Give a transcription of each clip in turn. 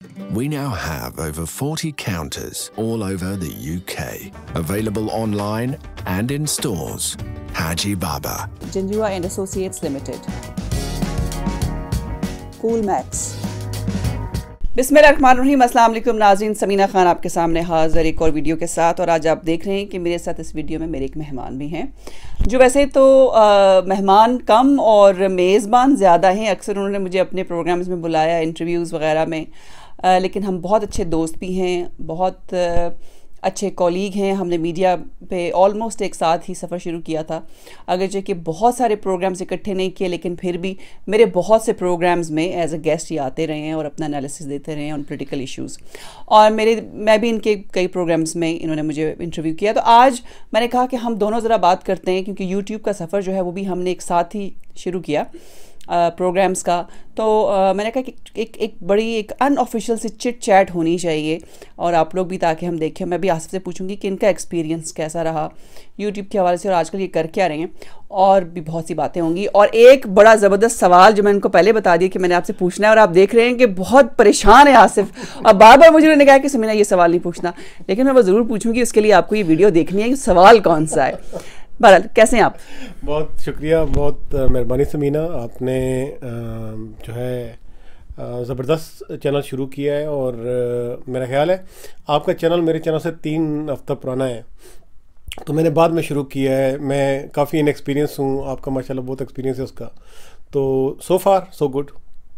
We now have over 40 counters all over the UK, available online and in stores. Haji Baba. Janjua and Associates Limited. Cool Max. बिस्मिल्लाहिर्रहमानिर्रहीम। अस्सलाम वालेकुम नाज़रीन, समीना खान आपके सामने हाज़िर एक और वीडियो के साथ। और आज आप देख रहे हैं कि मेरे साथ इस वीडियो में मेरे एक मेहमान भी हैं, जो वैसे तो मेहमान कम और मेज़बान ज़्यादा हैं। अक्सर उन्होंने मुझे अपने प्रोग्राम्स में बुलाया, इंटरव्यूज़ वगैरह में, लेकिन हम बहुत अच्छे दोस्त भी हैं, बहुत अच्छे कॉलीग हैं। हमने मीडिया पे ऑलमोस्ट एक साथ ही सफ़र शुरू किया था, अगरचे कि बहुत सारे प्रोग्राम्स इकट्ठे नहीं किए, लेकिन फिर भी मेरे बहुत से प्रोग्राम्स में एज अ गेस्ट ये आते रहे हैं और अपना एनालिसिस देते रहे हैं ऑन पॉलिटिकल इश्यूज़। और मैं भी इनके कई प्रोग्राम्स में इन्होंने मुझे इंटरव्यू किया। तो आज मैंने कहा कि हम दोनों ज़रा बात करते हैं, क्योंकि यूट्यूब का सफ़र जो है वो भी हमने एक साथ ही शुरू किया प्रोग्राम्स का। तो मैंने कहा कि एक बड़ी एक अनऑफिशियल सी चिट चैट होनी चाहिए, और आप लोग भी, ताकि हम देखें। मैं भी आसिफ से पूछूंगी कि इनका एक्सपीरियंस कैसा रहा यूट्यूब के हवाले से और आजकल ये कर क्या रहे हैं, और भी बहुत सी बातें होंगी। और एक बड़ा ज़बरदस्त सवाल जो मैंने इनको पहले बता दिया कि मैंने आपसे पूछना है, और आप देख रहे हैं कि बहुत परेशान है आसिफ। अब बार बार मुझे उन्होंने कहा कि समीना ये सवाल नहीं पूछना, लेकिन मैं वो ज़रूर पूछूंगी। उसके लिए आपको ये वीडियो देखनी है कि सवाल कौन सा है। बहरहाल, कैसे हैं आप? बहुत शुक्रिया, बहुत मेहरबानी समीना। आपने जो है ज़बरदस्त चैनल शुरू किया है, और मेरा ख्याल है आपका चैनल मेरे चैनल से 3 हफ्ता पुराना है, तो मैंने बाद में शुरू किया है। मैं काफ़ी इनएक्सपीरियंस हूँ, आपका माशाल्लाह बहुत एक्सपीरियंस है उसका। तो सो फार सो गुड।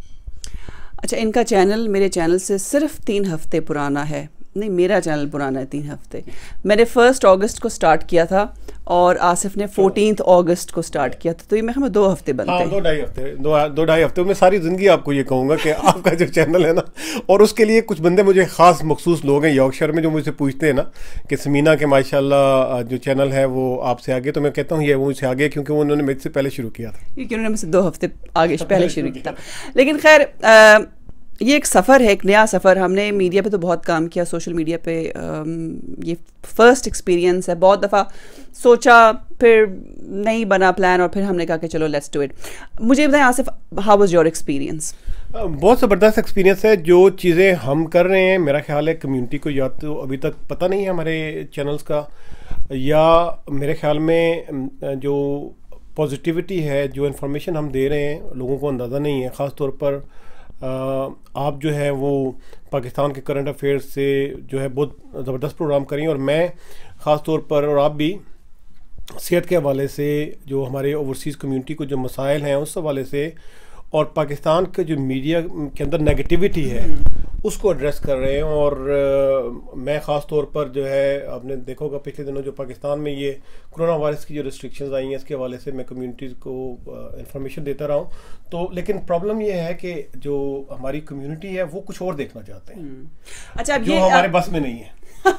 अच्छा, इनका चैनल मेरे चैनल से सिर्फ 3 हफ्ते पुराना है। नहीं, मेरा चैनल पुराना है 3 हफ्ते। मैंने 1 अगस्त को स्टार्ट किया था और आसिफ ने 14 अगस्त को स्टार्ट किया था, तो ये मैं हमें 2 हफ्ते बनते हैं। 2-2.5 हफ्ते में सारी ज़िंदगी आपको ये कहूँगा कि आपका जो चैनल है ना, और उसके लिए कुछ बंदे मुझे ख़ास मखसूस लोग हैं यॉर्कशायर में जो मुझसे पूछते हैं ना कि समीना के माशाल्लाह जो चैनल है वो आपसे आगे, तो मैं कहता हूँ ये वो मुझसे आगे, क्योंकि उन्होंने मुझसे पहले शुरू किया था, क्योंकि उन्होंने मुझसे 2 हफ्ते आगे पहले शुरू किया था। लेकिन खैर, ये एक सफ़र है, एक नया सफ़र। हमने मीडिया पे तो बहुत काम किया, सोशल मीडिया पे ये फ़र्स्ट एक्सपीरियंस है। बहुत दफ़ा सोचा, फिर नहीं बना प्लान, और फिर हमने कहा कि चलो लेट्स डू इट। मुझे बताएं Asif, how was your experience? बहुत ज़बरदस्त एक्सपीरियंस है। जो चीज़ें हम कर रहे हैं, मेरा ख्याल है कम्युनिटी को या तो अभी तक पता नहीं है हमारे चैनल्स का, या मेरे ख्याल में जो पॉजिटिविटी है, जो इन्फॉर्मेशन हम दे रहे हैं, लोगों को अंदाज़ा नहीं है। ख़ास तौर पर आप जो है वो पाकिस्तान के करंट अफेयर्स से जो है बहुत ज़बरदस्त प्रोग्राम करें, और मैं ख़ास तौर पर, और आप भी, सेहत के हवाले से, जो हमारे ओवरसीज़ कम्युनिटी को जो मसाइल हैं उस हवाले से, और पाकिस्तान के जो मीडिया के अंदर नेगेटिविटी है उसको एड्रेस कर रहे हैं। और मैं ख़ास तौर पर जो है, आपने देखा होगा पिछले दिनों जो पाकिस्तान में ये कोरोना वायरस की जो रिस्ट्रिक्शंस आई हैं, इसके हवाले से मैं कम्युनिटीज़ को इंफॉर्मेशन देता रहा हूँ। तो लेकिन प्रॉब्लम ये है कि जो हमारी कम्युनिटी है वो कुछ और देखना चाहते हैं। अच्छा, जो हमारे बस में नहीं है।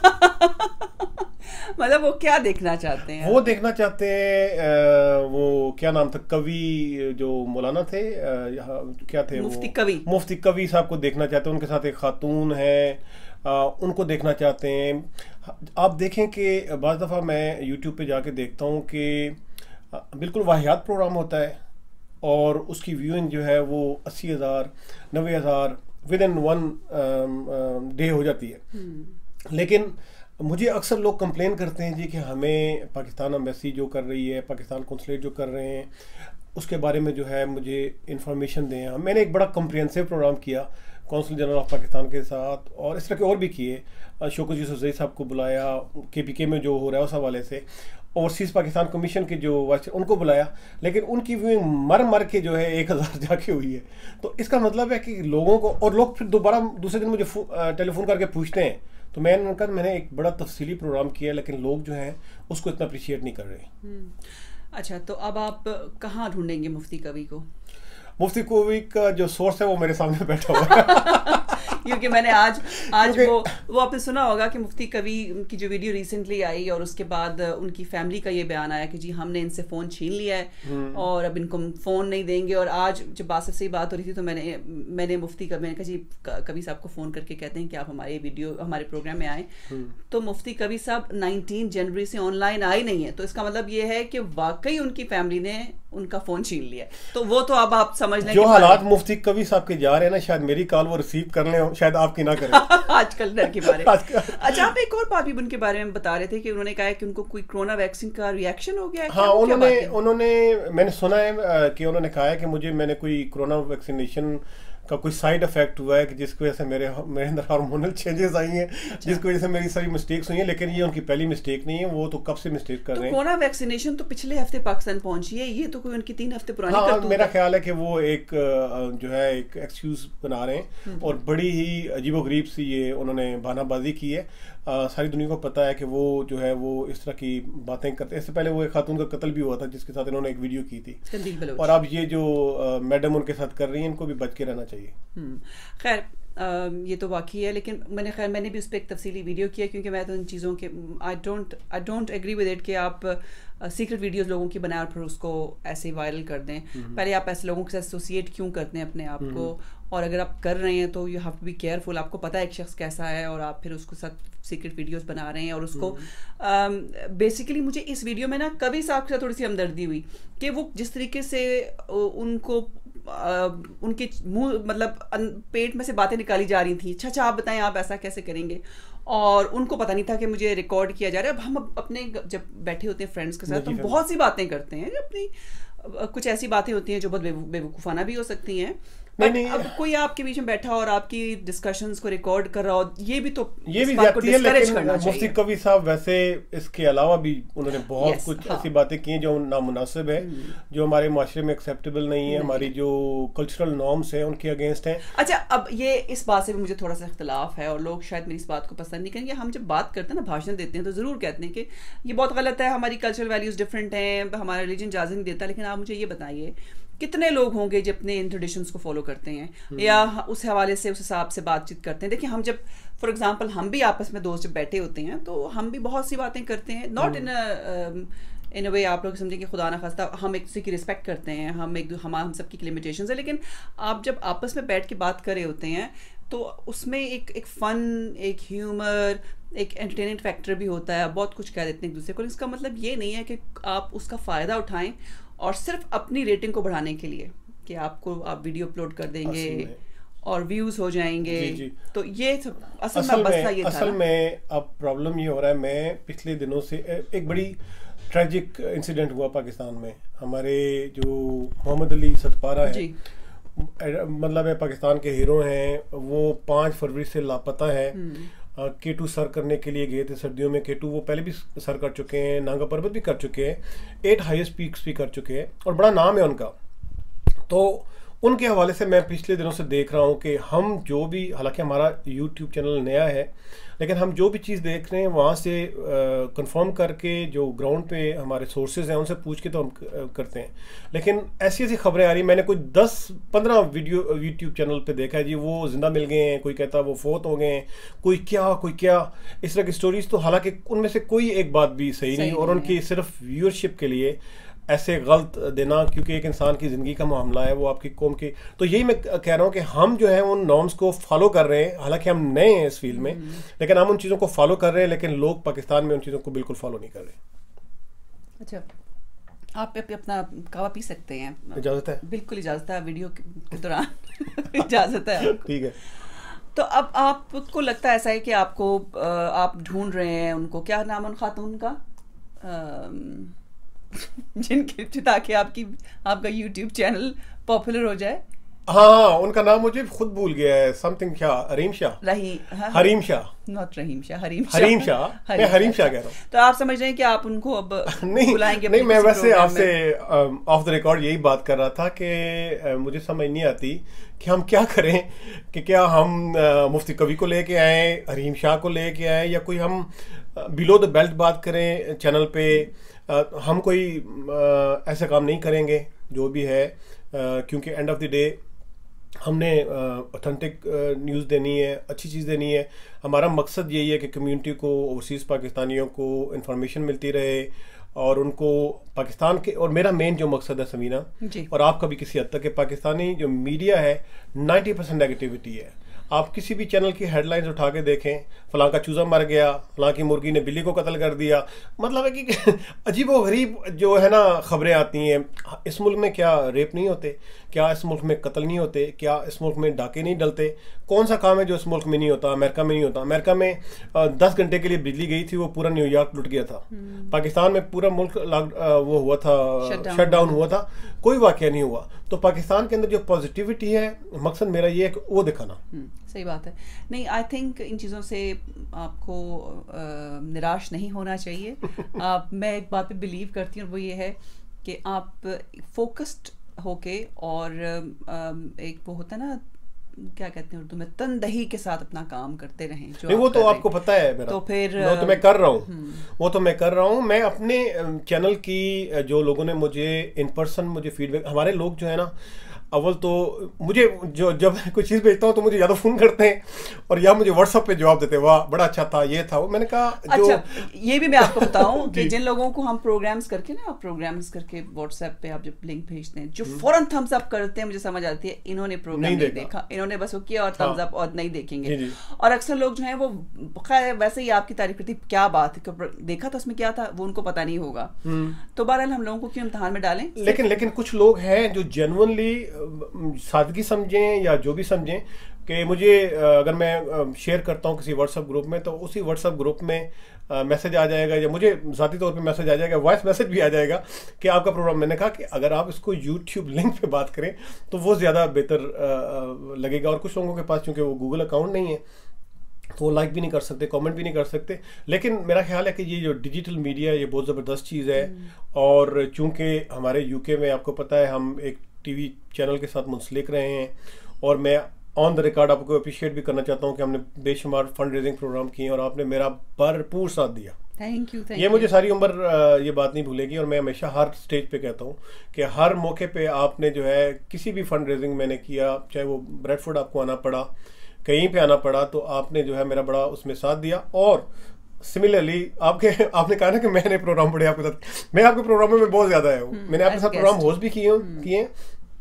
मतलब वो क्या देखना चाहते हैं? वो देखना चाहते हैं, वो क्या नाम था, कवि जो मौलाना थे, क्या थे, मुफ्ती कवि साहब को देखना चाहते हैं। उनके साथ एक खातून है, उनको देखना चाहते हैं। आप देखें कि बाज़ दफ़ा मैं यूट्यूब पे जाके देखता हूँ कि बिल्कुल वाहियात प्रोग्राम होता है, और उसकी व्यूइंग जो है वो 80,000 90,000 विद इन 1 डे हो जाती है। लेकिन मुझे अक्सर लोग कंप्लेन करते हैं जी कि हमें पाकिस्तान एम्बेसी जो कर रही है, पाकिस्तान कौंसलेट जो कर रहे हैं, उसके बारे में जो है मुझे इन्फॉर्मेशन दें। मैंने एक बड़ा कम्प्रिहेंसिव प्रोग्राम किया कौंसल जनरल ऑफ पाकिस्तान के साथ, और इस तरह के और भी किए। शौकत यूसुफ़ज़ई साहब को बुलाया, KPK में जो हो रहा है उस हवाले से, ओवरसीज़ पाकिस्तान कमीशन के जो वाइस उनको बुलाया, लेकिन उनकी व्यूइंग मर के जो है 1000 जाके हुई है। तो इसका मतलब है कि लोगों को, और लोग फिर दोबारा दूसरे दिन मुझे टेलीफोन करके पूछते हैं। तो मैंने एक बड़ा तफसीली प्रोग्राम किया, लेकिन लोग जो हैं उसको इतना अप्रिशिएट नहीं कर रहे। अच्छा, तो अब आप कहाँ ढूंढेंगे मुफ्ती कवि को? मुफ्ती कवि का जो सोर्स है वो मेरे सामने बैठा हुआ है। क्योंकि मैंने आज वो आपने सुना होगा कि मुफ्ती कवि की जो वीडियो रिसेंटली आई, और उसके बाद उनकी फैमिली का ये बयान आया कि जी हमने इनसे फ़ोन छीन लिया है और अब इनको फ़ोन नहीं देंगे। और आज जब आसिफ से ही बात हो रही थी तो मैंने मुफ्ती का, मैंने कहा जी कवि साहब को फ़ोन करके कहते हैं कि आप हमारे प्रोग्राम में आए। तो मुफ्ती कवि साहब 19 जनवरी से ऑनलाइन आए नहीं है, तो इसका मतलब ये है कि वाकई उनकी फैमिली ने उनका फ़ोन छीन लिया। तो वो तो अब आप समझ लें जो हालात मुफ्ती कवि साहब के जा रहे हैं ना, शायद मेरी कॉल वो रिसीव कर लें, शायद शायद आपकी ना करें आजकल डर के बारे में। अच्छा, आप एक और बात भी उनके बारे में बता रहे थे कि उन्होंने कहा है कि उनको कोई कोरोना वैक्सीन का रिएक्शन हो गया है। हाँ, उन्होंने मैंने सुना है कि उन्होंने कहा है कि मैंने कोई कोरोना वैक्सीनेशन का कोई साइड इफेक्ट हुआ है कि जिसकी वजह से मेरे अंदर हार्मोनल चेंजेस आई हैं, जिसकी वजह से मेरी सारी मिस्टेक्स हुई हैं। लेकिन ये उनकी पहली मिस्टेक नहीं है, वो तो कब से मिस्टेक कर रहे हैं। कोरोना वैक्सीनेशन तो पिछले हफ्ते पाकिस्तान पहुंची है, ये तो कोई उनकी 3 हफ्ते पुरानी करतूत है। मेरा ख्याल है कि वो एक जो है एक एक्सक्यूज बना रहे हैं और बड़ी ही अजीबोगरीब सी ये उन्होंने बहानाबाजी की है। सारी दुनिया को पता है कि वो जो है वो इस तरह की बातें करते हैं। इससे पहले वो एक खातून का कत्ल भी हुआ था जिसके साथ इन्होंने एक वीडियो की थी, और अब ये जो मैडम उनके साथ कर रही हैं, इनको भी बच के रहना चाहिए। खैर, ये तो वाकई है, लेकिन मैंने भी उस पर एक तफसीली वीडियो किया, क्योंकि मैं तो इन चीज़ों के I don't agree with it कि आप सीक्रेट वीडियोस लोगों की बनाए और फिर उसको ऐसे वायरल कर दें। पहले आप ऐसे लोगों के साथ एसोसिएट क्यों करते हैं अपने आप को, और अगर आप कर रहे हैं तो you have to be careful. आपको पता है एक शख्स कैसा है और आप फिर उसको साथ सीक्रेट वीडियोस बना रहे हैं और उसको बेसिकली मुझे इस वीडियो में ना कवि साहब के साथ थोड़ी सी हमदर्दी हुई कि वो जिस तरीके से उनको उनके मुंह मतलब पेट में से बातें निकाली जा रही थी, अच्छा आप बताएं आप ऐसा कैसे करेंगे, और उनको पता नहीं था कि मुझे रिकॉर्ड किया जा रहा है। अब हम अपने जब बैठे होते हैं फ्रेंड्स के साथ तो बहुत सी बातें करते हैं, अपनी कुछ ऐसी बातें होती हैं जो बहुत बेवकूफ़ाना भी हो सकती हैं। नहीं, अब कोई आपके बीच में बैठा और आपकी डिस्कशंस को रिकॉर्ड कर रहा हो, ये भी जाती है। लेकिन मुफ्ती कवि साहब वैसे इसके अलावा भी उन्होंने बहुत कुछ ऐसी बातें की हैं जो नामुनासिब है, जो हमारे माशरे में एक्सेप्टेबल नहीं है, हमारी जो कल्चरल नॉर्म्स हैं उनके अगेंस्ट हैं। अच्छा, अब ये इस बात से भी मुझे थोड़ा सा इख्तलाफ है और लोग शायद मेरी इस बात को पसंद नहीं करेंगे। हम जब बात करते हैं ना, भाषण देते हैं, तो ज़रूर कहते हैं कि ये बहुत गलत है, हमारी कल्चरल वैल्यूज़ डिफरेंट हैं, हमारा रिलीजन इजाज़त नहीं देता। लेकिन आप मुझे ये बताइए कितने लोग होंगे जो अपने इन ट्रेडिशंस को फॉलो करते हैं या उस हवाले से उस हिसाब से बातचीत करते हैं। देखिए, हम जब फॉर एग्जांपल हम भी आपस में दोस्त जब बैठे होते हैं तो हम भी बहुत सी बातें करते हैं, नॉट इन अ वे आप लोग समझें कि खुदा ना खास्ता हम एक दूसरे की रिस्पेक्ट करते हैं, हम सबकी लिमिटेशंस है। लेकिन आप जब आपस में बैठ के बात कर रहे होते हैं तो उसमें एक फ़न, एक ह्यूमर, एक एंटरटेनमेंट फैक्टर भी होता है। बहुत कुछ कह देते हैं एक दूसरे को। इसका मतलब ये नहीं है कि आप उसका फ़ायदा उठाएं और सिर्फ अपनी रेटिंग को बढ़ाने के लिए कि आप वीडियो अपलोड कर देंगे और व्यूज हो जाएंगे। जी। तो ये असल में अब प्रॉब्लम ये हो रहा है। मैं पिछले दिनों से एक बड़ी ट्रेजिक इंसिडेंट हुआ पाकिस्तान में। हमारे जो मोहम्मद अली सतपारा है, मतलब है पाकिस्तान के हीरो हैं, वो 5 फरवरी से लापता है। K2 सर करने के लिए गए थे सर्दियों में। K2 वो पहले भी सर कर चुके हैं, नांगा पर्वत भी कर चुके हैं, 8 हाईएस्ट पीक्स भी कर चुके हैं और बड़ा नाम है उनका। तो उनके हवाले से मैं पिछले दिनों से देख रहा हूँ कि हम जो भी, हालांकि हमारा YouTube चैनल नया है, लेकिन हम जो भी चीज़ देख रहे हैं वहाँ से कंफर्म करके जो ग्राउंड पे हमारे सोर्सेज हैं उनसे पूछ के तो हम करते हैं। लेकिन ऐसी ऐसी खबरें आ रही, मैंने कोई 10-15 वीडियो YouTube चैनल पे देखा है जी, वो जिंदा मिल गए हैं, कोई कहता वो फोत हो गए हैं, कोई क्या इस तरह की स्टोरीज। तो हालांकि उनमें से कोई एक बात भी सही नहीं, और उनकी सिर्फ व्यूअरशिप के लिए ऐसे गलत देना, क्योंकि एक इंसान की ज़िंदगी का मामला है, वो आपकी कौम की। तो यही मैं कह रहा हूँ कि हम जो है उन नॉर्म्स को फॉलो कर रहे हैं। हालांकि हम नए हैं इस फील्ड में, लेकिन हम उन चीज़ों को फॉलो कर रहे हैं, लेकिन लोग पाकिस्तान में उन चीज़ों को बिल्कुल फॉलो नहीं कर रहे। अच्छा, आप अपना कहवा पी सकते हैं, इजाज़त है? बिल्कुल इजाज़त है, वीडियो के दौरान इजाज़त है। ठीक है। तो अब आपको लगता है ऐसा है कि आप ढूंढ रहे हैं उनको, क्या नाम उन खातून का जिनके ताकि आपका YouTube चैनल पॉपुलर हो जाए? हाँ, उनका नाम मुझे खुद भूल गया है, समथिंग क्या, हरीम शाह, हरीम शाह, नॉट रहीम शाह, हरीम शाह, मैं हरीम शाह कह रहा हूँ। तो आप समझ रहे हैं कि आप उनको अब बुलाएंगे? नहीं, मैं वैसे आपसे ऑफ द रिकॉर्ड यही बात कर रहा था कि मुझे समझ नहीं आती कि हम क्या करें, कि क्या हम मुफ्ती कवि को लेके आए, हरीम शाह को लेके आए, या कोई हम बिलो द बेल्ट बात करें चैनल पे। हम कोई ऐसा काम नहीं करेंगे जो भी है, क्योंकि एंड ऑफ द डे हमने ऑथेंटिक न्यूज़ देनी है, अच्छी चीज़ देनी है। हमारा मकसद यही है कि कम्युनिटी को, ओवरसीज़ पाकिस्तानियों को इंफॉर्मेशन मिलती रहे और उनको पाकिस्तान के, और मेरा मेन जो मकसद है समीना, और आपका भी किसी हद तक, कि पाकिस्तानी जो मीडिया है 90% नेगेटिविटी है। आप किसी भी चैनल की हेडलाइंस उठा के देखें, फलां का चूजा मर गया, फलां की मुर्गी ने बिल्ली को कत्ल कर दिया, मतलब है कि अजीबोगरीब जो है ना खबरें आती हैं। इस मुल्क में क्या रेप नहीं होते? क्या इस मुल्क में कत्ल नहीं होते? क्या इस मुल्क में डाके नहीं डलते? कौन सा काम है जो इस मुल्क में नहीं होता, अमेरिका में नहीं होता? अमेरिका में 10 घंटे के लिए बिजली गई थी, वो पूरा न्यूयॉर्क लुट गया था। पाकिस्तान में पूरा मुल्क वो हुआ था, शट डाउन हुआ था, कोई वाकया नहीं हुआ। तो पाकिस्तान के अंदर जो पॉजिटिविटी है, मकसद मेरा ये है कि वो दिखाना। सही बात है। नहीं, आई थिंक इन चीज़ों से आपको निराश नहीं होना चाहिए। मैं एक बात पे बिलीव करती हूँ, वो ये है कि आप फोकस्ड होके और एक वो होता है ना, क्या कहते हैं उर्दू में, तनदही के साथ अपना काम करते रहें। जो वो तो आपको पता है मेरा, तो फिर वो तो मैं कर रहा हूँ, वो तो मैं कर रहा हूँ। मैं अपने चैनल की जो लोगों ने मुझे इन पर्सन मुझे फीडबैक, हमारे लोग जो है ना, अव्वल तो मुझे जो जब कोई चीज़ भेजता हूँ तो मुझे या तो फ़ोन करते हैं और या मुझे व्हाट्सएप पे जवाब देते हैं, वाह बड़ा अच्छा था, ये था वो। मैंने कहा जो अच्छा, ये भी मैं आपको बताऊं कि जिन लोगों को हम प्रोग्राम्स करके व्हाट्सएप पे आप जब लिंक भेजते हैं, जो फौरन थम्स अप करते हैं, मुझे समझ आती है इन्होंने प्रोग्राम नहीं देखा, इन्होंने बस वो किया और थम्स अप और नहीं देखेंगे। और अक्सर लोग जो है वो वैसे ही आपकी तारीफ करती, क्या बात है, देखा था उसमें क्या था, वो उनको पता नहीं होगा। तो बहरहाल हम लोगों को क्यों इम्तिहान में डालें। लेकिन कुछ लोग हैं जो जेन्युइनली सादगी समझें या जो भी समझें कि मुझे अगर मैं शेयर करता हूं किसी व्हाट्सएप ग्रुप में, तो उसी व्हाट्सएप ग्रुप में मैसेज आ जाएगा या मुझे ज़ाती तौर पे मैसेज आ जाएगा, वॉइस मैसेज भी आ जाएगा कि आपका प्रोग्राम। मैंने कहा कि अगर आप इसको यूट्यूब लिंक पे बात करें तो वो ज़्यादा बेहतर लगेगा। और कुछ लोगों के पास चूँकि वो गूगल अकाउंट नहीं है तो वो लाइक भी नहीं कर सकते, कमेंट भी नहीं कर सकते। लेकिन मेरा ख्याल है कि ये जो डिजिटल मीडिया ये बहुत ज़बरदस्त चीज़ है। और चूँकि हमारे यूके में आपको पता है हम एक टीवी चैनल के साथ मुंसलिक रहे हैं, और मैं ऑन द रिकॉर्ड आपको अप्रिशिएट भी करना चाहता हूं कि हमने बेशुमार फंड रेजिंग प्रोग्राम किए और आपने मेरा भरपूर साथ दिया। Thank you. ये मुझे सारी उम्र ये बात नहीं भूलेगी। और मैं हमेशा हर स्टेज पे कहता हूं कि हर मौके पे आपने जो है किसी भी फंड रेजिंग मैंने किया, चाहे वो ब्रेडफोर्ड आपको आना पड़ा, कहीं पे आना पड़ा, तो आपने जो है मेरा बड़ा उसमें साथ दिया। और सिमिलरली आपने कहा ना कि मैंने प्रोग्राम पढ़े आपके साथ, मैं आपके प्रोग्राम में बहुत ज्यादा है। मैंने आपके साथ प्रोग्राम होस्ट भी किए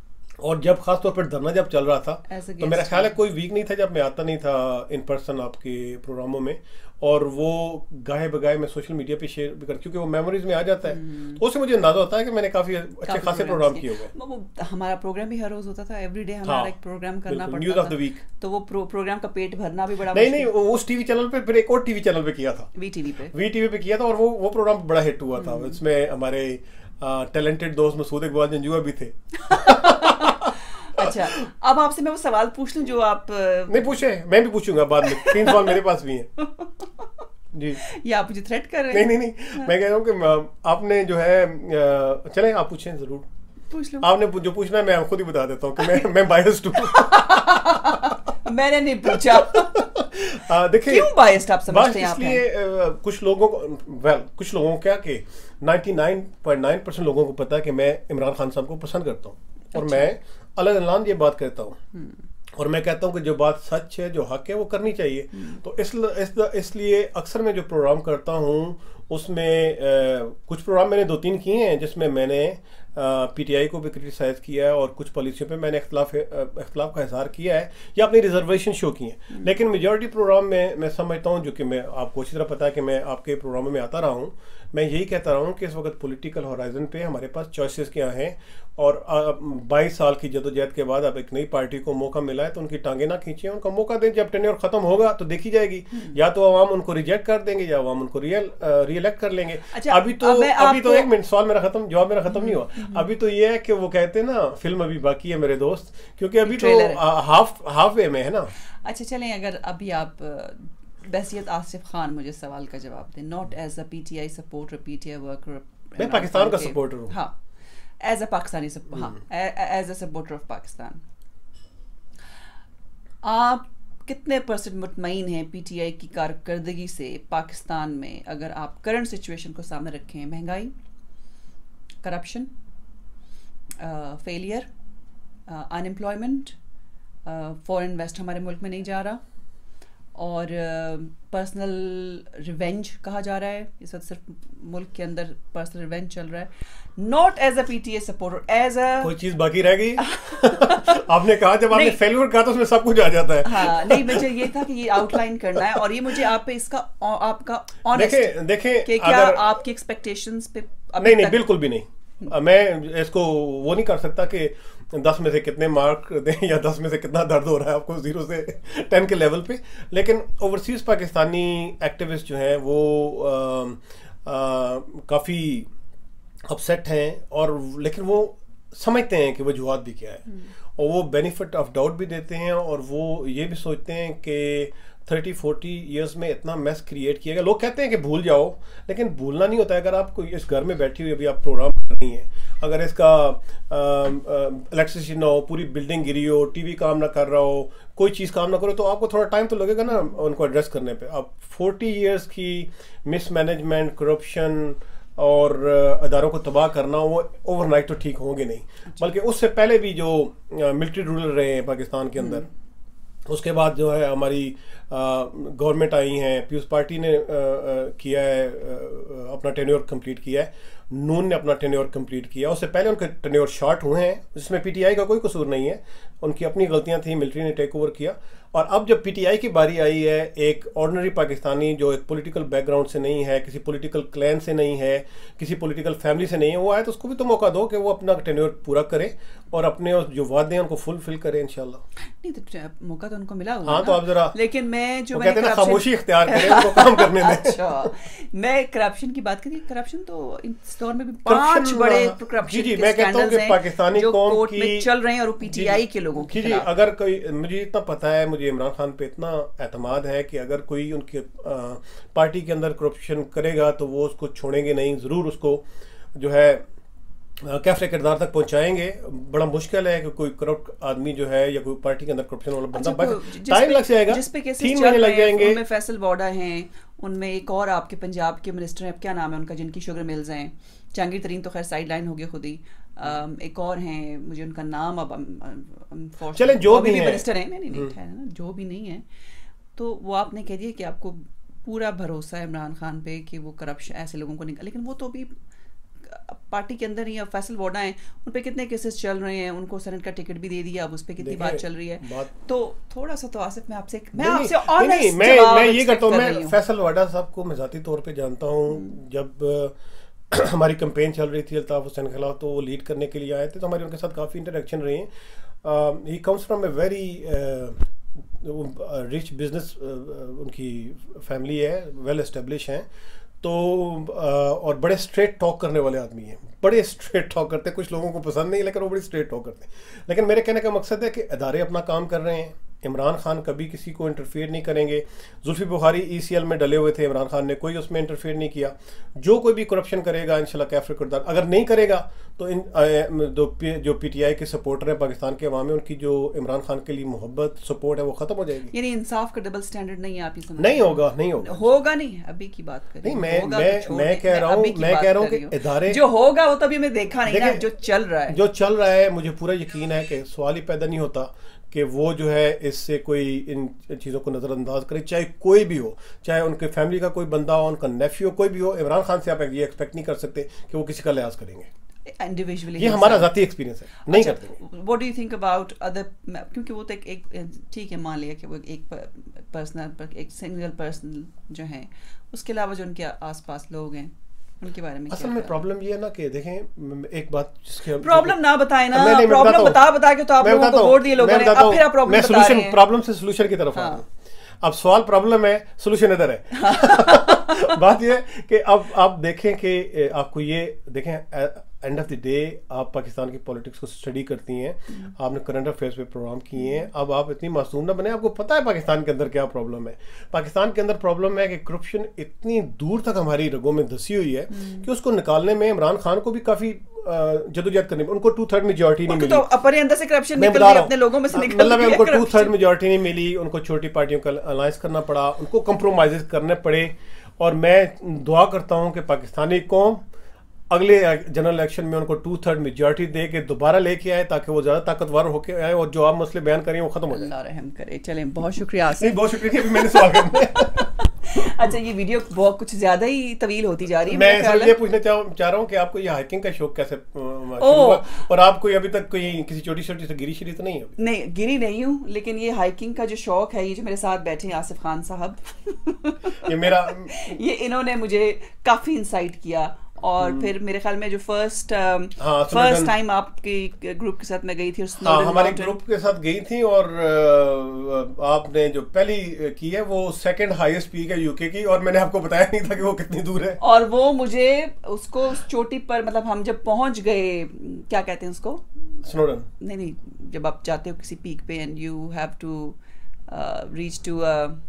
और जब खास तौर पर धरना जब चल रहा था तो मेरा ख्याल है कोई वीक नहीं था जब मैं आता नहीं था इन पर्सन आपके प्रोग्रामों में। और वो गाहे बगाए मैं सोशल मीडिया पे शेयर भी कर, क्योंकि वो मेमोरीज में आ जाता है, तो उससे मुझे अंदाजा होता है कि मैंने काफी अच्छे खासे प्रोग्राम किए हुए। हमारा प्रोग्राम भी हर रोज होता था, एवरीडे हमारा एक प्रोग्राम करना पड़ता था, न्यूज़ ऑफ द वीक। तो वो प्रोग्राम का पेट भरना भी बड़ा नहीं उस टीवी चैनल पे, फिर एक और टीवी चैनल पे किया था, वीटीवी पे किया था, और वो प्रोग्राम बड़ा हिट हुआ था। इसमें हमारे टैलेंटेड दोस्त मसूद इकबाल जंजुआ भी थे। अच्छा, अब आपसे मैं वो सवाल पूछ लूं जो आप नहीं पूछे, मैं भी पूछूंगा बाद में। 3 सवाल मेरे पास भी हैं जी। ये आप मुझे थ्रेट कर रहे हैं? नहीं, मैं कह रहा हूँ कि आपने जो है, चलें आप पूछें, जरूर पूछ लो। आपने जो पूछना है मैं खुद ही बता देता हूँ कि मैं बायस्ड हूँ। मैंने नहीं पूछा। देखिए क्यों बायस्ड आप समझते हैं? इसलिए कुछ लोगों को कुछ लोगों को क्या कि 99.9% लोगों को पता है कि मैं इमरान खान साहब को पसंद करता हूँ। और मैं अलग ये बात कहता हूँ, और मैं कहता हूँ कि जो बात सच है, जो हक है, वो करनी चाहिए। तो इसलिए अक्सर मैं जो प्रोग्राम करता हूँ उसमें कुछ प्रोग्राम मैंने 2-3 किए हैं जिसमें मैंने पीटीआई को भी क्रिटिसाइज किया है और कुछ पॉलिसियों पे मैंने इख्तलाफ का इजहार किया है या अपनी रिजर्वेशन शो की है। लेकिन मेजॉरिटी प्रोग्राम में मैं समझता हूँ, जो कि मैं आपको अच्छी तरह पता है कि मैं आपके प्रोग्रामों में आता रहा हूँ, मैं यही कहता रहा हूँ कि इस वक्त पॉलिटिकल होराइजन पे हमारे पास चॉइसेस क्या हैं। और 22 साल की जदोजहद के बाद अब एक नई पार्टी को मौका मिला है, तो उनकी टांगे ना खींचें, उनका मौका दें। जब टेन्योर खत्म होगा तो देखी जाएगी, या तो अवाम उनको रिजेक्ट कर देंगे या अवाम उनको रीइलेक्ट कर लेंगे। अच्छा, अभी तो 1 मिनट, जवाब मेरा खत्म नहीं हुआ। अभी तो ये है कि वो कहते हैं ना, फिल्म अभी बाकी है मेरे दोस्त, क्योंकि अभी तो हाफ वे में है ना। अच्छा चलें, अगर अभी आप बहसियत आसिफ खान मुझे सवाल का जवाब दें, not as a PTI supporter, PTI worker, मैं पाकिस्तान का सपोर्टर हूँ। हाँ, as a Pakistani, as a supporter of Pakistan, आप कितने % मुतमईन हैं पीटीआई की कारकर्दगी से पाकिस्तान में? अगर आप करंट सिचुएशन को सामने रखें, महंगाई, corruption, failure, unemployment, foreign invest हमारे मुल्क में नहीं जा रहा, और पर्सनल रिवेंज कहा जा रहा है, इस वक्त सिर्फ मुल्क के अंदर पर्सनल रिवेंज चल रहा है, not as a PTI supporter, as a कोई चीज बाकी रह गई आपने कहा जब आपने फेल्यूर कहा तो उसमें सब कुछ आ जाता है। हाँ नहीं, मुझे ये था कि ये आउटलाइन करना है और ये मुझे आप पे इसका आपका ऑनेस्ट देखें कि क्या आपकी एक्सपेक्टेशंस पे नहीं बिल्कुल भी नहीं। मैं इसको वो नहीं कर सकता कि 10 में से कितने मार्क दें या 10 में से कितना दर्द हो रहा है आपको 0 से 10 के लेवल पे, लेकिन ओवरसीज पाकिस्तानी एक्टिविस्ट जो हैं वो काफ़ी अपसेट हैं और लेकिन वो समझते हैं कि वजूहत भी क्या है और वो बेनिफिट ऑफ डाउट भी देते हैं और वो ये भी सोचते हैं कि 30-40 ईयर्स में इतना मैस क्रिएट किया गया। लोग कहते हैं कि भूल जाओ, लेकिन भूलना नहीं होता है। अगर आप कोई इस घर में बैठी हुई अभी आप प्रोग्राम कर रही हैं, अगर इसका इलेक्ट्रिसिटी ना हो, पूरी बिल्डिंग गिरी हो, टीवी काम ना कर रहा हो, कोई चीज़ काम ना करो, तो आपको थोड़ा टाइम तो लगेगा ना उनको एड्रेस करने पे। अब 40 ईयर्स की मिसमैनेजमेंट, करप्शन और अदारों को तबाह करना वो ओवरनाइट तो ठीक होंगे नहीं, बल्कि उससे पहले भी जो मिलिट्री रूलर रहे हैं पाकिस्तान के अंदर, उसके बाद जो है हमारी गवर्नमेंट आई हैं, पीपल्स पार्टी ने किया है, अपना टेन्योर कंप्लीट किया है, नून ने अपना टेन्योर कंप्लीट किया, उससे पहले उनके टेन्योर शॉर्ट हुए हैं, जिसमें पीटीआई का कोई कसूर नहीं है, उनकी अपनी गलतियां थी, मिलिट्री ने टेक ओवर किया। और अब जब पीटीआई की बारी आई है, एक ऑर्डिनरी पाकिस्तानी जो एक पॉलिटिकल बैकग्राउंड से नहीं है, किसी पॉलिटिकल क्लैन से नहीं है, किसी पॉलिटिकल फैमिली से नहीं है, वो आए तो उसको भी तो मौका दो कि वो अपना टेन्योर पूरा करे और अपने जो वादे हैं उनको फुलफिल करे इंशाल्लाह। नहीं तो मौका तो उनको मिला हुआ। हाँ तो आप जरा, लेकिन मैं जो कहते हैं ना खामोशी इख्तियार करें, उनको काम करने दें। अच्छा, मैं करप्शन की बात करी, करप्शन तो इस दौर में भी 5 बड़े करप्शन के मैं कहता हूं कि पाकिस्तानी कौम की चल रहे हैं और पीटीआई के लोगों के खिलाफ। अगर कोई, मुझे इतना पता है, मुझे इमरान खान पे इतना एतमाद है कि अगर कोई उनके पार्टी के अंदर करप्शन करेगा तो वो उसको छोड़ेंगे नहीं, जरूर उसको जो है कैफे किरदार तक पहुंचाएंगे। बड़ा मुश्किल है कि कोई करप्ट आदमी जो है या कोई पार्टी के अंदर करप्शन वाला बंदा, टाइम लग जाएगा, 3 महीने लग जाएंगे। उनमें फैसल वोडा हैं, उनमें एक और आपके पंजाब के मिनिस्टर हैं, क्या नाम है उनका, जिनकी शुगर मिल्स हैं, जहांगीर तरीन तो खैर साइड लाइन हो गया खुद ही, एक और हैं, मुझे उनका नाम अब चले जो भी मिनिस्टर है, नहीं ठहरा ना, जो भी नहीं है, तो वो आपने कह दिया कि आपको पूरा भरोसा है इमरान खान पे कि वो करप्शन ऐसे लोगों को निकाल, लेकिन वो तो अभी पार्टी के अंदर ही फैसल वोडा हैं, उन पे कितने केसेस चल रहे हैं, उनको सेनेट का टिकट भी दे दिया, अब उस पे कितनी बात चल रही है, तो थोड़ा सा तो आसिफ मैं आपसे ऑनेस्ट मैं ये करता हूँ। मैं फैसल वोडा साहब को मैं ज़ाती तौर पे जानता हूँ। जब हमारी कैंपेन चल रही थी अल्ताफ हुसैन के खिलाफ, तो वो लीड करने के लिए आए थे, तो हमारी उनके साथ काफ़ी इंटरेक्शन रही है। He comes from a very rich business, उनकी फैमिली है, वेल एस्टेब्लिश हैं, तो और बड़े स्ट्रेट टॉक करने वाले आदमी हैं, बड़े स्ट्रेट टॉक करते हैं। कुछ लोगों को पसंद नहीं, लेकिन वो बड़ी स्ट्रेट टॉक करते हैं। लेकिन मेरे कहने का मकसद है कि अदारे अपना काम कर रहे हैं, इमरान खान कभी किसी को इंटरफेयर नहीं करेंगे। जुल्फी बुखारी ECL में डले हुए थे, इमरान खान ने कोई उसमें इंटरफेयर नहीं किया। जो कोई भी करप्शन करेगा इंशाल्लाह कैफर किरदार, अगर नहीं करेगा तो जो PTI के सपोर्टर हैं पाकिस्तान के अवाम में, उनकी जो इमरान खान के लिए मोहब्बत सपोर्ट है वो खत्म हो जाएगी। यानी इंसाफ का डबल स्टैंडर्ड नहीं, आप नहीं होगा नहीं, अभी की बात करें। नहीं, मैं कह रहा हूँ कि इदारे जो होगा वो तभी मैं देखा नहीं ना, जो चल रहा है मुझे पूरा यकीन है कि सवाल ही पैदा नहीं होता कि वो जो है इससे कोई इन चीज़ों को नज़रअंदाज करे, चाहे कोई भी हो, चाहे उनके फैमिली का कोई बंदा हो, उनका नेफ्यू कोई भी हो। इमरान खान से आप ये एक्सपेक्ट नहीं कर सकते कि वो किसी का लिहाज करेंगे इंडिविजुअली। ये हमारा ज़ाती एक्सपीरियंस है, नहीं करते। What do you think about other, क्योंकि वो तो एक ठीक है, मान लिया कि वो एक पर्सनल, एक सिंगल पर्सन जो है, उसके अलावा जो उनके आसपास लोग हैं उनके बारे में असल में प्रॉब्लम ये है ना कि देखें, एक बात जिसके प्रॉब्लम ना बताए ना, प्रॉब्लम बता के तो आप लोगों को वोट दिए लोगों ने, अब फिर आप प्रॉब्लम बता रहे हैं। प्रॉब्लम से सॉल्यूशन की तरफ आ रहे हैं। अब सवाल प्रॉब्लम है, सॉल्यूशन इधर है। बात ये है कि अब आप देखें कि आपको ये देखें, एंड ऑफ द डे आप पाकिस्तान की पॉलिटिक्स को स्टडी करती हैं, आपने करंट अफेयर्स पे प्रोग्राम किए हैं। अब आप इतनी मासूम ना बने, आपको पता है पाकिस्तान के अंदर क्या प्रॉब्लम है। पाकिस्तान के अंदर प्रॉब्लम है कि करप्शन इतनी दूर तक हमारी रगों में धसी हुई है कि उसको निकालने में इमरान खान को भी काफी जदोजहद करनी, उनको 2/3 मेजॉरिटी नहीं मिली। तो अपने अंदर से करप्शन निकल रही है, अपने लोगों में से निकल रही है, मतलब उनको 2/3 मेजॉरिटी नहीं मिली, उनको छोटी पार्टियों का अलायंस करना पड़ा, उनको कंप्रोमाइज करने पड़े। और मैं दुआ करता हूँ कि पाकिस्तानी कौम अगले जनरल इलेक्शन में उनको 2/3 मेजॉरिटी दे के दोबारा लेके आए, ताकि वो ज्यादा ताकतवर होके आए और जो आप मसले बयान करें वो खत्म हो जाए। अल्लाह रहम करे। चलें, बहुत शुक्रिया आसिफ। बहुत शुक्रिया कि मैंने सवाल करना। अच्छा, ये वीडियो बहुत कुछ ज्यादा ही तवील होती जा रही है। मैं ये पूछना चाह रहा हूँ कि आपको ये हाइकिंग का शौक कैसे हुआ, और आप कोई अभी तक कोई किसी छोटी से गिरी शिरी तो नहीं है? नहीं, गिरी नहीं हूँ, लेकिन ये हाइकिंग का जो शौक है, ये जो मेरे साथ बैठे हैं आसिफ खान साहब ये इन्होंने मुझे काफी इंसाइट किया। और फिर मेरे ख्याल में जो फर्स्ट टाइम आपके ग्रुप के साथ मैं गई थी, हमारे ग्रुप के साथ गई थी, और आपने जो पहली की है वो सेकंड हाईएस्ट पीक है यूके की, और मैंने आपको बताया नहीं था कि वो कितनी दूर है। और वो मुझे उसको चोटी पर, मतलब हम जब पहुंच गए, क्या कहते हैं उसको, स्नोडन? नहीं, जब आप जाते हो किसी पीक पे and you have to reach to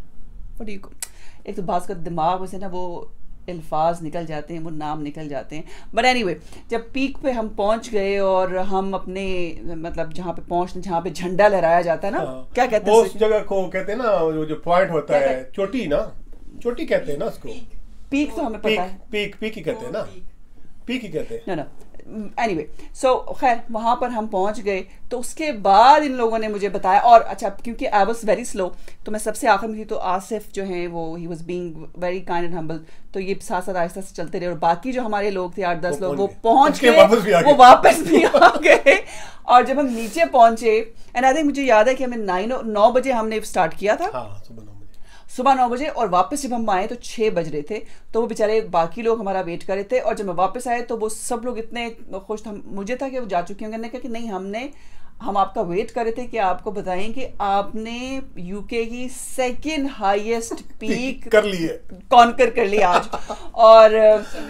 एक तो बात का दिमाग में से ना वो अल्फाज निकल जाते हैं, वो नाम निकल जाते हैं, बट एनीवे जब पीक पे हम पहुंच गए और हम अपने मतलब जहाँ पे झंडा लहराया जाता है ना, क्या कहते हैं उस जगह को? कहते हैं ना जो पॉइंट होता है, चोटी ना, चोटी कहते हैं ना उसको। पीक तो हमें पता है, पीक ही कहते हैं ना, पीक ही कहते हैं ना। एनीवे सो खैर वहाँ पर हम पहुँच गए, तो उसके बाद इन लोगों ने मुझे बताया। और अच्छा, क्योंकि आई वाज वेरी स्लो, तो मैं सबसे आखिर में थी, तो आसिफ जो हैं वो he was being very kind and humble, तो ये साथ साथ आहिस्ता से चलते रहे, और बाकी जो हमारे लोग थे 8-10 लोग, वो पहुँच गए, वो वापस भी आ गए। और जब हम नीचे पहुँचे, एंड आई थिंक मुझे याद है कि हमें 9 बजे हमने स्टार्ट किया था, सुबह 9 बजे, और वापस जब हम आए तो 6 बज रहे थे। तो वो बेचारे बाकी लोग हमारा वेट कर रहे थे, और जब मैं वापस आए तो वो सब लोग इतने खुश थे, मुझे था कि वो जा चुके होंगे। मैंने कहा कि नहीं, हम आपका वेट कर रहे थे कि आपको बताएं कि आपने यूके की सेकंड हाईएस्ट पीक कर ली है, कॉन्कर कर ली आज। और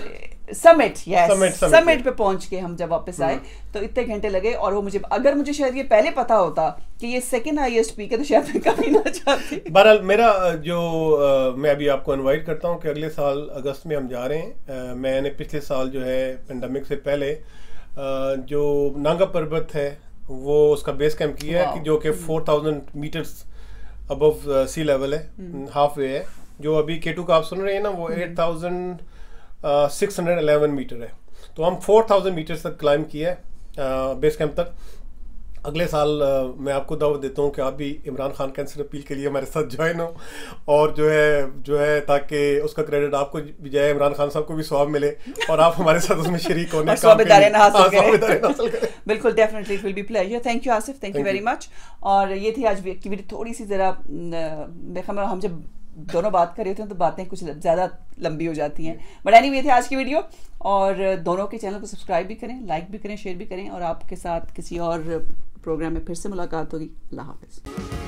समिट पे पहुंच के हम जब वापस आए तो इतने घंटे लगे, और वो अगर मुझे शायद ये पहले पता होता कि ये सेकंड हाईएस्ट पीक है तो शायद मैं कभी ना जाती। बहरहाल मेरा जो मैं अभी आपको इनवाइट करता हूँ कि अगले साल अगस्त में हम जा रहे हैं। मैंने पिछले साल जो है पेंडेमिक से पहले जो नांगा पर्वत है वो उसका बेस कैंप किया है, कि जो कि 4000 मीटर्स अबव सी लेवल है, हाफ वे है। जो अभी K2 का आप सुन रहे हैं ना, वो 8611 मीटर है। तो हम 4000 मीटर तक क्लाइम किया है बेस कैंप तक। अगले साल मैं आपको दावत देता हूँ कि आप भी इमरान खान कैंसर अपील के लिए हमारे साथ ज्वाइन हो, और जो है ताकि उसका क्रेडिट आपको भी जाए, इमरान खान साहब को भी सवाब मिले, और आप हमारे साथ उसमें शरीक होने का बिल्कुल, definitely it will be pleasure. Thank you Asif, thank you very much. और ये थी आज की वीडियो, थोड़ी सी जरा हम जब दोनों बात कर रहे होते हैं तो बातें कुछ ज़्यादा लंबी हो जाती हैं, बट एनीवे थी आज की वीडियो। और दोनों के चैनल को सब्सक्राइब भी करें, लाइक भी करें, शेयर भी करें, और आपके साथ किसी और प्रोग्राम में फिर से मुलाकात होगी। अल्लाह हाफ़िज़।